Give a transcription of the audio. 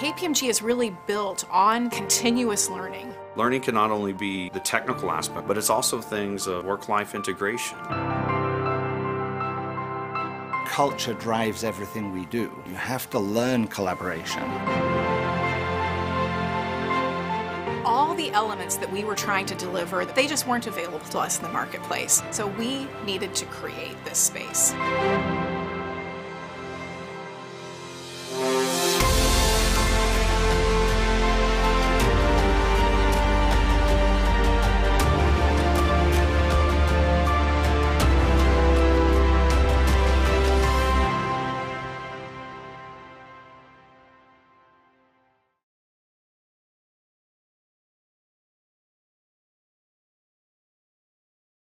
KPMG is really built on continuous learning. Learning can not only be the technical aspect, but it's also things of work-life integration. Culture drives everything we do. You have to learn collaboration. All the elements that we were trying to deliver, they just weren't available to us in the marketplace. So we needed to create this space.